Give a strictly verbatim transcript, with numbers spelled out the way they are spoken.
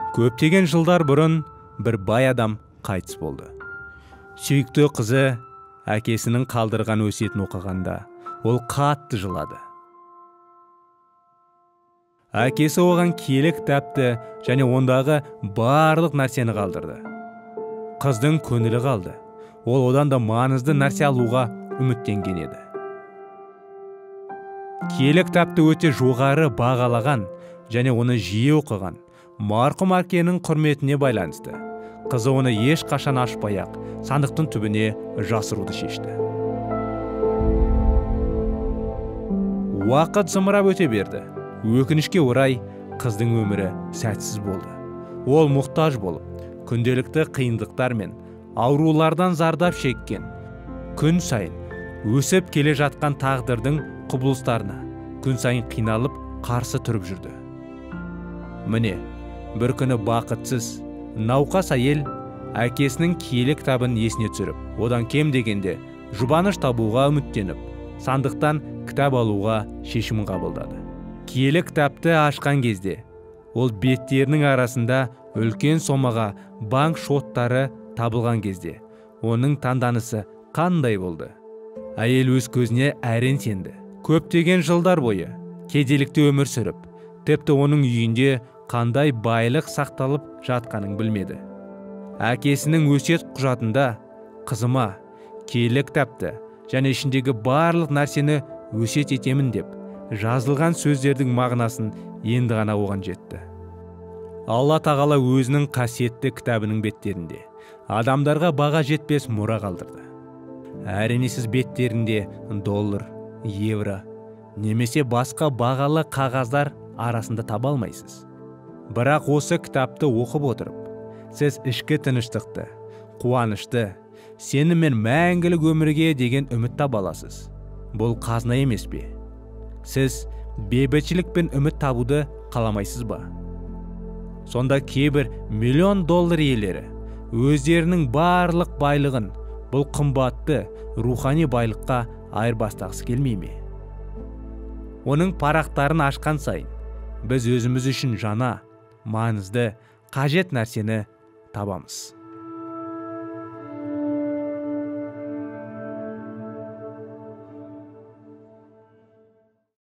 Көптеген жылдар бұрын бір бай адам қайтыс болды. Сүйікті қызы әкесінің қалдырған өсиетін оқығанда ол қатты жылады. Әкесі оған киелі кітапты және ондағы барлық нәрсені қалдырды. Қыздың көңілі қалды. Ол одан да маңызды нәрсе алуға үміттенген еді. Киелі кітапты өте жоғары бағалаған және оны жиі оқыған марқұм әкенің құрметіне байланысты қызы оны еш қашан ашпай-ақ сандықтың түбіне жасыруды шешті. Уақыт зымырап өте берді. Өкінішке орай қыздың өмірі сәтсіз болды. Ол мұқтаж болып, күнделікті қиындықтар мен аурулардан зардап шеккен. Күн сайын өсіп келе жатқан тағдырдың құбылыстарына күн сайын қиналып қарсы тұрып жүрді. Міне, бір күні бақытсыз, науқас әйел әкесінің киелі кітабын есіне түсіріп, одан кем дегенде жұбаныш табуға үміттеніп, сандықтан кітап алуға шешім қабылдады. Киелі кітапты ашқан кезде, ол беттерінің арасында үлкен сомаға банк шоттары табылған кезде, оның таңданысы қандай болды? Әйел өз көзіне әрең сенді. Көптеген жылдар бойы кедейлікте өмір сүріп, тіпті оның үйінде қандай байлық сақталып жатқанын білмеді. Әкесінің өсиет құжатында қызыма киелі кітапты және ішіндегі барлық нәрсені өсиет етемін деп жазылған сөздердің мағынасын енді ғана оған жетті. Алла тағала өзінің қасиетті кітабының беттерінде адамдарға баға жетпес мұра қалдырды. Әрине сіз беттерінде доллар, евро немесе басқа бағалы қағаздар арасында таба алмайсыз. Бірақ осы кітапты оқып отырып, сіз ішкі тыныштықты, қуанышты, сенім мен мәңгілік өмірге деген үміт таба аласыз. Бұл қазына емес пе? Сіз бейбітшілік пен үміт табуды қаламайсыз ба? Сонда кейбір миллион доллар иелері өздерінің барлық байлығын бұл қымбатты рухани байлыққа айырбастағысы келмей ме? Оның парақтарын ашқан сайын біз өзіміз үшін жаңа, маңызды, қажет нәрсені табамыз.